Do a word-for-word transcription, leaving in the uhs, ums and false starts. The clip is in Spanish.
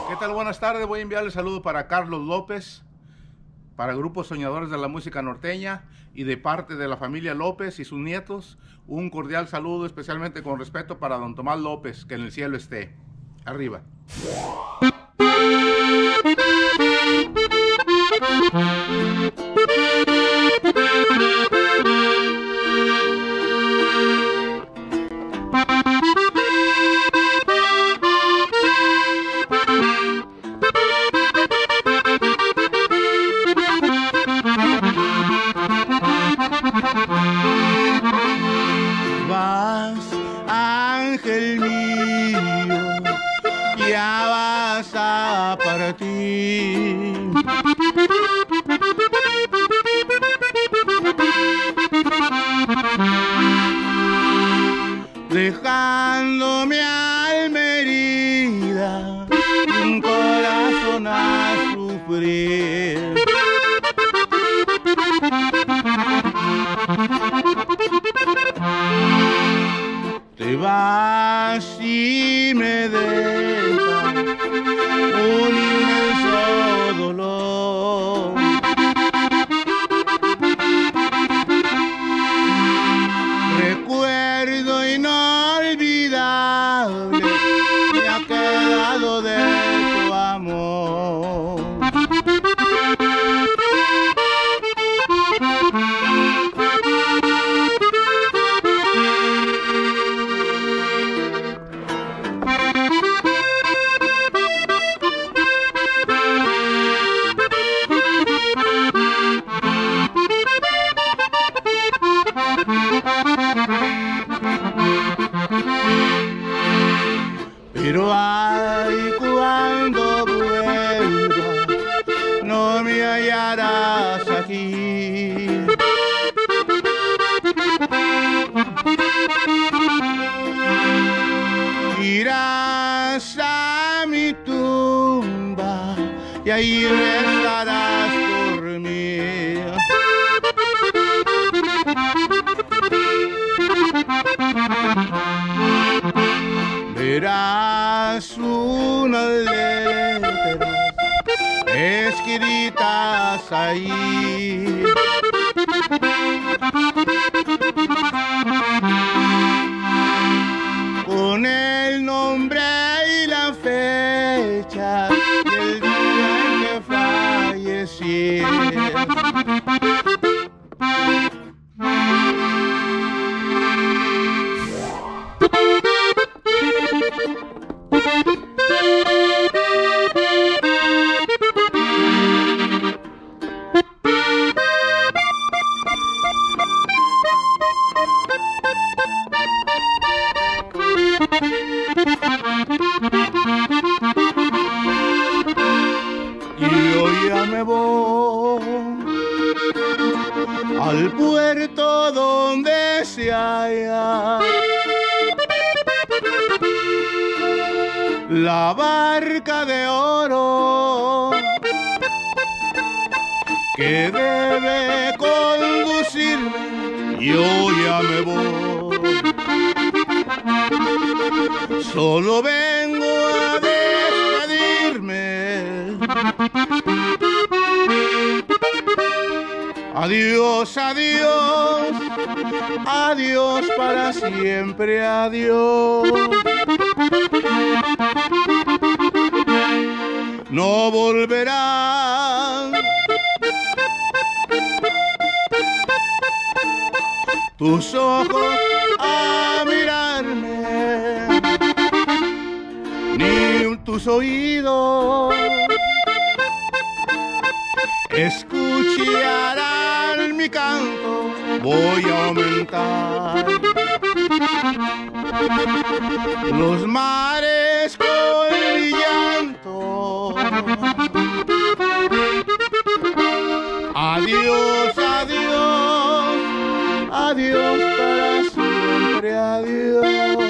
¿Qué tal? Buenas tardes. Voy a enviarle saludos para Carlos López, para el Grupo Soñadores de la Música Norteña y de parte de la familia López y sus nietos. Un cordial saludo, especialmente con respeto para don Tomás López, que en el cielo esté. Arriba. Vas, ángel mío, ya vas a partir. Dejando mi alma herida, un corazón a sufrir. Te vas y me dejas un inmenso dolor. Recuerdo inolvidable me ha quedado de tu amor. Pero ay, cuando vuelva, no me hallarás aquí. Irás a mi tumba y ahí rezarás por mí. Verás unas letras escritas ahí. Con el nombre y la fecha del día en que fallecí. Y yo ya me voy al puerto donde se halla la barca de oro que debe conducirme. Yo ya me voy, solo vengo a despedirme. Adiós, adiós, adiós para siempre, adiós. No volverás tus ojos a mirarme, ni tus oídos escucharán mi canto. Voy a aumentar los mares con mi llanto. Adiós, adiós, adiós para siempre, adiós.